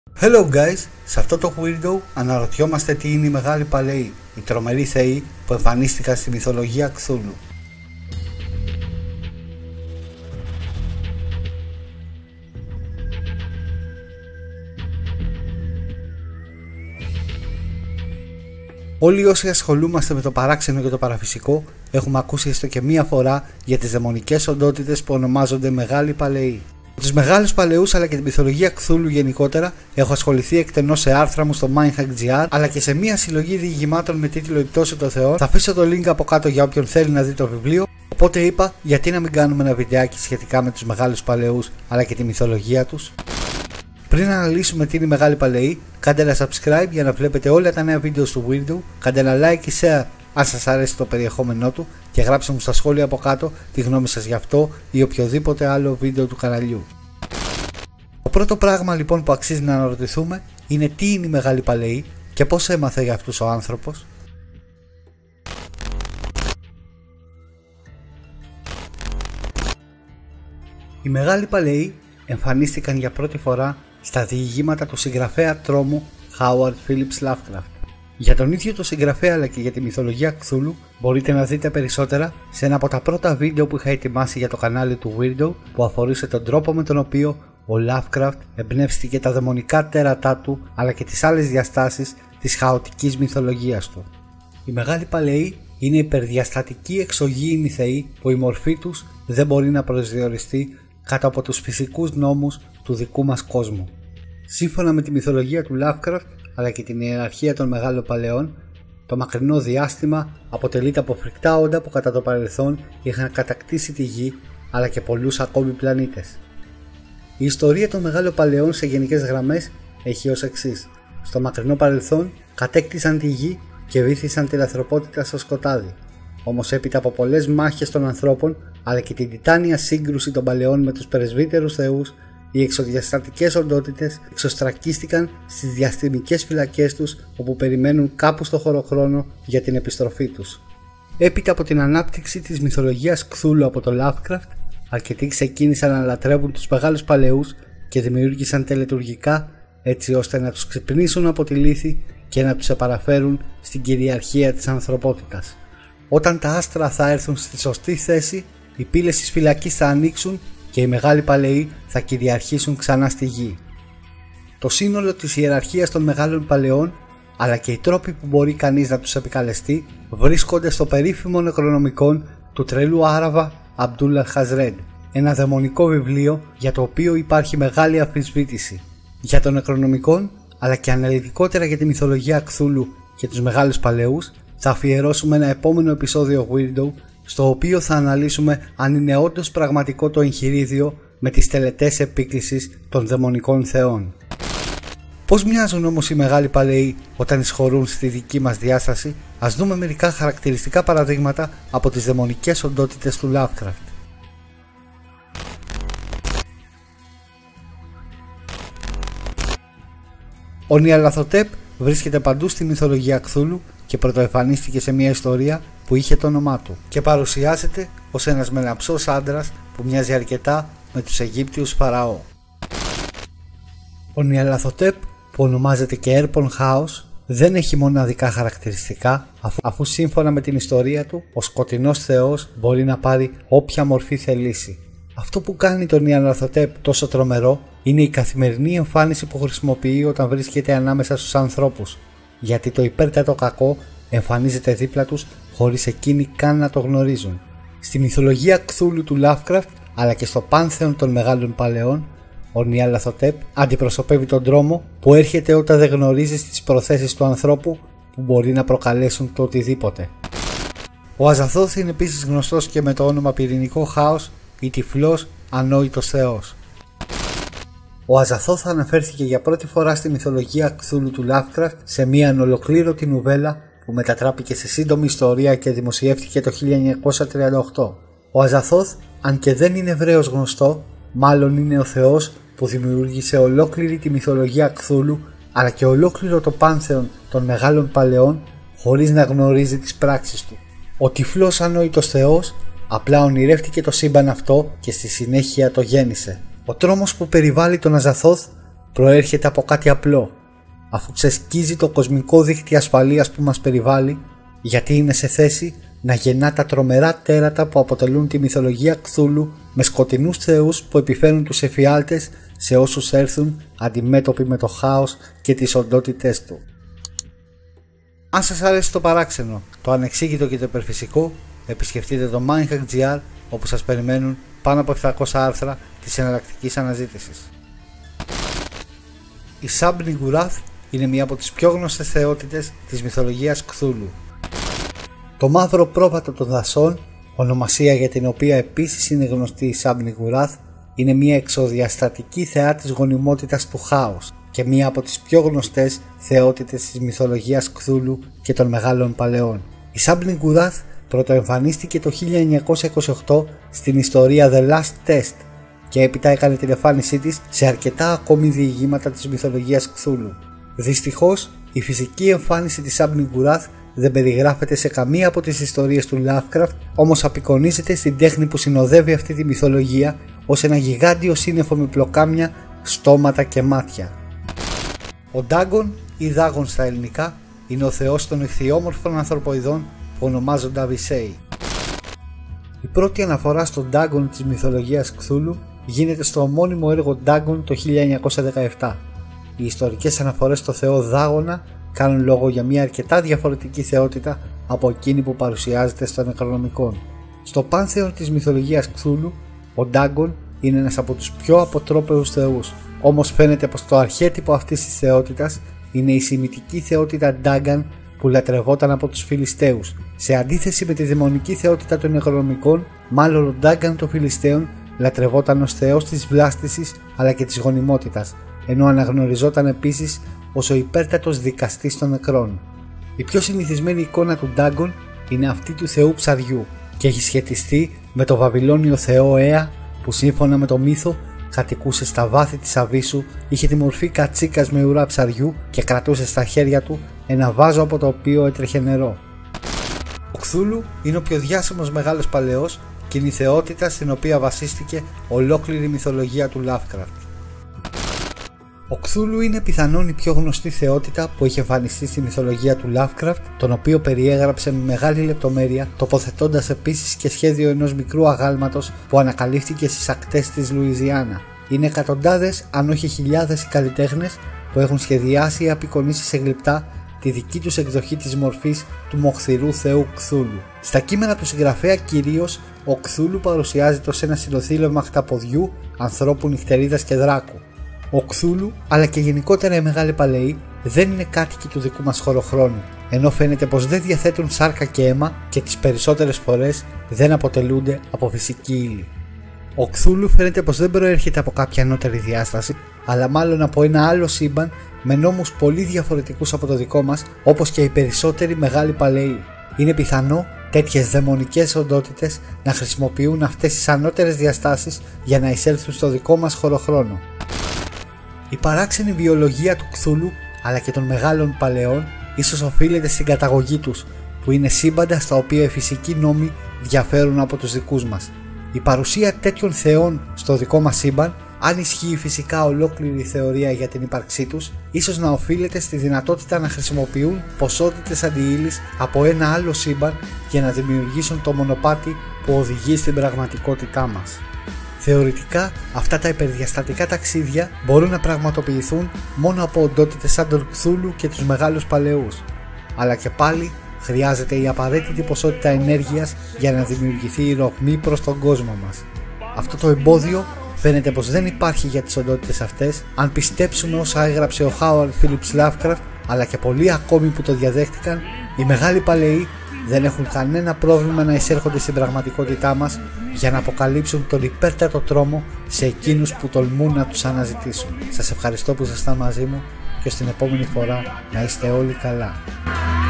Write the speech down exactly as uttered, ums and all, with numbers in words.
Hello guys, σε αυτό το Weirdo αναρωτιόμαστε τι είναι οι μεγάλοι παλαιοί, οι τρομεροί θεοί που εμφανίστηκαν στη μυθολογία Κθούλου. Όλοι όσοι ασχολούμαστε με το παράξενο και το παραφυσικό έχουμε ακούσει έστω και μία φορά για τις δαιμονικές οντότητες που ονομάζονται μεγάλοι παλαιοί. Με τους μεγάλους παλαιούς αλλά και τη μυθολογία Κθούλου γενικότερα έχω ασχοληθεί εκτενώς σε άρθρα μου στο Mindhack.gr αλλά και σε μία συλλογή διηγημάτων με τίτλο «Η πτώση των Θεών». Θα αφήσω το link από κάτω για όποιον θέλει να δει το βιβλίο. Οπότε είπα γιατί να μην κάνουμε ένα βιντεάκι σχετικά με τους μεγάλους παλαιούς αλλά και τη μυθολογία τους. Πριν αναλύσουμε τι είναι οι μεγάλοι παλαιοί, κάντε ένα subscribe για να βλέπετε όλα τα νέα βίντεο του Weirdo, κάντε ένα like και share αν σας αρέσει το περιεχόμενό του και γράψτε μου στα σχόλια από κάτω τη γνώμη σας γι' αυτό ή οποιοδήποτε άλλο βίντεο του καναλιού. Το πρώτο πράγμα λοιπόν που αξίζει να αναρωτηθούμε είναι τι είναι οι μεγάλοι παλαιοί και πώς έμαθε για αυτούς ο άνθρωπος. Οι μεγάλοι παλαιοί εμφανίστηκαν για πρώτη φορά στα διηγήματα του συγγραφέα τρόμου Howard Phillips Lovecraft. Για τον ίδιο το συγγραφέα αλλά και για τη μυθολογία Κθούλου μπορείτε να δείτε περισσότερα σε ένα από τα πρώτα βίντεο που είχα ετοιμάσει για το κανάλι του Weirdo που αφορούσε τον τρόπο με τον οποίο ο Lovecraft εμπνεύστηκε τα δαιμονικά τέρατά του αλλά και τις άλλες διαστάσεις της χαοτικής μυθολογίας του. Οι μεγάλοι παλαιοί είναι υπερδιαστατικοί εξωγήινοι θεοί που η μορφή τους δεν μπορεί να προσδιοριστεί κάτω από τους φυσικούς νόμους του δικού μας κόσμου. Σύμφωνα με τη μυθολογία του Lovecraft αλλά και την ιεραρχία των μεγάλων παλαιών, το μακρινό διάστημα αποτελείται από φρικτά όντα που κατά το παρελθόν είχαν κατακτήσει τη γη αλλά και πολλούς ακόμη πλανήτες. Η ιστορία των μεγάλων παλαιών σε γενικές γραμμές έχει ως εξής. Στο μακρινό παρελθόν κατέκτησαν τη γη και βύθισαν την ανθρωπότητα στο σκοτάδι. Όμως έπειτα από πολλές μάχες των ανθρώπων αλλά και την τιτάνια σύγκρουση των παλαιών με τους πρεσβύτερους θεούς, οι εξωδιαστατικές οντότητες εξωστρακίστηκαν στις διαστημικές φυλακές τους όπου περιμένουν κάπου στο χωροχρόνο για την επιστροφή τους. Έπειτα από την ανάπτυξη της μυθολογίας Κθούλου από το Lovecraft, αρκετοί ξεκίνησαν να λατρεύουν τους μεγάλους παλαιούς και δημιούργησαν τελετουργικά έτσι ώστε να τους ξυπνήσουν από τη λύθη και να τους επαραφέρουν στην κυριαρχία της ανθρωπότητας. Όταν τα άστρα θα έρθουν στη σωστή θέση, οι πύλες της φυλακής θα ανοίξουν και οι μεγάλοι παλαιοί θα κυριαρχήσουν ξανά στη γη. Το σύνολο της ιεραρχίας των μεγάλων παλαιών αλλά και οι τρόποι που μπορεί κανείς να τους επικαλεστεί βρίσκονται στο περίφημο νεκρονομικόν του τρελού Άραβα Αμπτούλ Αλ-Χαζρέντ, ένα δαιμονικό βιβλίο για το οποίο υπάρχει μεγάλη αμφισβήτηση. Για το νεκρονομικόν αλλά και αναλυτικότερα για τη μυθολογία Κθούλου και τους μεγάλους παλαιούς θα αφιερώσουμε ένα επόμενο επεισόδιο Weirdo στο οποίο θα αναλύσουμε αν είναι όντως πραγματικό το εγχειρίδιο με τις τελετές επίκλησης των δαιμονικών θεών. Πώς μοιάζουν όμως οι μεγάλοι παλαιοί όταν εισχωρούν στη δική μας διάσταση, ας δούμε μερικά χαρακτηριστικά παραδείγματα από τις δαιμονικές οντότητες του Lovecraft. Ο Νιαλαθοτέπ βρίσκεται παντού στη μυθολογία Κθούλου και πρωτοεμφανίστηκε σε μια ιστορία που είχε το όνομά του και παρουσιάζεται ως ένας μελαψός άντρας που μοιάζει αρκετά με τους Αιγύπτιους Φαραώ. Ο Νιαλαθοτέπ, που ονομάζεται και Έρπον Χάος, δεν έχει μοναδικά χαρακτηριστικά αφού, αφού σύμφωνα με την ιστορία του ο σκοτεινός θεός μπορεί να πάρει όποια μορφή θελήσει. Αυτό που κάνει τον Νιαλαθοτέπ τόσο τρομερό είναι η καθημερινή εμφάνιση που χρησιμοποιεί όταν βρίσκεται ανάμεσα στους ανθρώπους, γιατί το υπέρτατο κακό εμφανίζεται δίπλα τους χωρίς εκείνοι καν να το γνωρίζουν. Στη μυθολογία Κθούλου του Lovecraft αλλά και στο πάνθεον των μεγάλων παλαιών, ο Νιαλαθοτέπ αντιπροσωπεύει τον τρόμο που έρχεται όταν δεν γνωρίζεις τις προθέσεις του ανθρώπου που μπορεί να προκαλέσουν το οτιδήποτε. Ο Αζαθόθ είναι επίσης γνωστός και με το όνομα πυρηνικό χάος ή τυφλός ανόητος θεός. Ο Αζαθόθ αναφέρθηκε για πρώτη φορά στη μυθολογία Κθούλου του Lovecraft σε μια ανολοκλήρωτη νουβέλα που μετατράπηκε σε σύντομη ιστορία και δημοσιεύτηκε το χίλια εννιακόσια τριάντα οκτώ. Ο Αζαθόθ, αν και δεν είναι Εβραίος γνωστό, μάλλον είναι ο θεός που δημιούργησε ολόκληρη τη μυθολογία Κθούλου αλλά και ολόκληρο το πάνθεον των μεγάλων παλαιών χωρίς να γνωρίζει τις πράξεις του. Ο τυφλός ανόητος θεός απλά ονειρεύτηκε το σύμπαν αυτό και στη συνέχεια το γέννησε. Ο τρόμος που περιβάλλει τον Αζαθόθ προέρχεται από κάτι απλό, αφού ξεσκίζει το κοσμικό δίκτυο ασφαλείας που μας περιβάλλει, γιατί είναι σε θέση να γεννά τα τρομερά τέρατα που αποτελούν τη μυθολογία Κθούλου με σκοτεινούς θεούς που επιφέρουν τους εφιάλτες σε όσους έρθουν αντιμέτωποι με το χάος και τις οντότητές του. Αν σας αρέσει το παράξενο, το ανεξήγητο και το υπερφυσικό, επισκεφτείτε το Mindhack.gr, όπου σας περιμένουν πάνω από επτακόσια άρθρα της εναλλακτικής αναζήτησης. Η Sab-Niggurath είναι μία από τις πιο γνωστές θεότητες της μυθολογίας Κθούλου. Το μαύρο πρόβατο των δασών, ονομασία για την οποία επίσης είναι γνωστή η Sab-Niggurath, είναι μία εξωδιαστατική θεά της γονιμότητας του χάους και μία από τις πιο γνωστές θεότητες της μυθολογίας Κθούλου και των Μεγάλων Παλαιών. Η Sab-Niggurath πρωτοεμφανίστηκε το χίλια εννιακόσια είκοσι οκτώ στην ιστορία The Last Test και έπειτα έκανε την εμφάνισή της σε αρκετά ακόμη διηγήματα της μυθολογίας Κθούλου. Δυστυχώς, η φυσική εμφάνιση της Sab-Niggurath δεν περιγράφεται σε καμία από τις ιστορίες του Lovecraft, όμως απεικονίζεται στην τέχνη που συνοδεύει αυτή τη μυθολογία ως ένα γιγάντιο σύννεφο με πλοκάμια, στόματα και μάτια. Ο Dagon ή Dagon στα ελληνικά είναι ο θεός των εχθιόμορφων ανθρωποειδών που ονομάζονται Avicii. Η πρώτη αναφορά στον Dagon της μυθολογίας Κθούλου γίνεται στο ομώνυμο έργο Dagon το χίλια εννιακόσια δεκαεπτά. Οι ιστορικές αναφορές στο θεό Δάγωνα κάνουν λόγο για μια αρκετά διαφορετική θεότητα από εκείνη που παρουσιάζεται στο Necronomicon. Στο πάνθεον της μυθολογίας Κθούλου, ο Dagon είναι ένας από τους πιο αποτρόπαιους θεούς, όμως φαίνεται πως το αρχέτυπο αυτής της θεότητας είναι η σημιτική θεότητα Dagan που λατρευόταν από τους Φιλιστέους. Σε αντίθεση με τη δαιμονική θεότητα των Necronomicon, μάλλον ο Dagan των Φιλιστέων λατρευόταν ως θεός της βλάστησης αλλά και της γονιμότητας, ενώ αναγνωριζόταν επίσης ως ο υπέρτατος δικαστής των νεκρών. Η πιο συνηθισμένη εικόνα του Dagon είναι αυτή του θεού ψαριού και έχει σχετιστεί με το βαβυλώνιο θεό Ea που σύμφωνα με το μύθο κατοικούσε στα βάθη της αβύσσου, είχε τη μορφή κατσίκας με ουρά ψαριού και κρατούσε στα χέρια του ένα βάζο από το οποίο έτρεχε νερό. Ο Κθούλου είναι ο πιο διάσημος μεγάλος παλαιός και είναι η θεότητα στην οποία βασίστηκε ολόκληρη η μυθολογία του Lovecraft. Ο Κθούλου είναι πιθανόν η πιο γνωστή θεότητα που έχει εμφανιστεί στη μυθολογία του Lovecraft, τον οποίο περιέγραψε με μεγάλη λεπτομέρεια, τοποθετώντας επίσης και σχέδιο ενός μικρού αγάλματος που ανακαλύφθηκε στις ακτές της Λουιζιάννα. Είναι εκατοντάδες, αν όχι χιλιάδες οι καλλιτέχνες που έχουν σχεδιάσει ή απεικονίσει σε γλυπτά τη δική τους εκδοχή της μορφής του μοχθηρού θεού Κθούλου. Στα κείμενα του συγγραφέα κυρίως, ο Κθούλου παρουσιάζεται ως ένα συνοθήλευμα χταποδιού, ανθρώπου, νυχτερίδας και δράκου. Ο Κθούλου, αλλά και γενικότερα οι Μεγάλοι Παλαιοί, δεν είναι κάτοικοι του δικού μας χωροχρόνου, ενώ φαίνεται πως δεν διαθέτουν σάρκα και αίμα και τις περισσότερες φορές δεν αποτελούνται από φυσική ύλη. Ο Κθούλου φαίνεται πως δεν προέρχεται από κάποια ανώτερη διάσταση, αλλά μάλλον από ένα άλλο σύμπαν με νόμους πολύ διαφορετικούς από το δικό μας, όπως και οι περισσότεροι Μεγάλοι Παλαιοί. Είναι πιθανό τέτοιες δαιμονικές οντότητες να χρησιμοποιούν αυτές τις ανώτερες διαστάσεις για να εισέλθουν στο δικό μας χωροχρόνο. Η παράξενη βιολογία του Κθούλου αλλά και των Μεγάλων Παλαιών ίσως οφείλεται στην καταγωγή τους, που είναι σύμπαντα στα οποία οι φυσικοί νόμοι διαφέρουν από τους δικούς μας. Η παρουσία τέτοιων θεών στο δικό μας σύμπαν, αν ισχύει φυσικά ολόκληρη η θεωρία για την ύπαρξή τους, ίσως να οφείλεται στη δυνατότητα να χρησιμοποιούν ποσότητες αντιύλης από ένα άλλο σύμπαν για να δημιουργήσουν το μονοπάτι που οδηγεί στην πραγματικότητά μας. Θεωρητικά, αυτά τα υπερδιαστατικά ταξίδια μπορούν να πραγματοποιηθούν μόνο από οντότητες σαν τον Κθούλου και τους Μεγάλους Παλαιούς, αλλά και πάλι χρειάζεται η απαραίτητη ποσότητα ενέργειας για να δημιουργηθεί η ρογμή προς τον κόσμο μας. Αυτό το εμπόδιο φαίνεται πως δεν υπάρχει για τις οντότητες αυτές, αν πιστέψουμε όσα έγραψε ο Howard Phillips Lovecraft, αλλά και πολλοί ακόμη που το διαδέχτηκαν. Οι Μεγάλοι Παλαιοί δεν έχουν κανένα πρόβλημα να εισέρχονται στην πραγματικότητά μας για να αποκαλύψουν τον υπέρτατο τρόμο σε εκείνους που τολμούν να τους αναζητήσουν. Σας ευχαριστώ που ήσασταν μαζί μου και ως την επόμενη φορά να είστε όλοι καλά.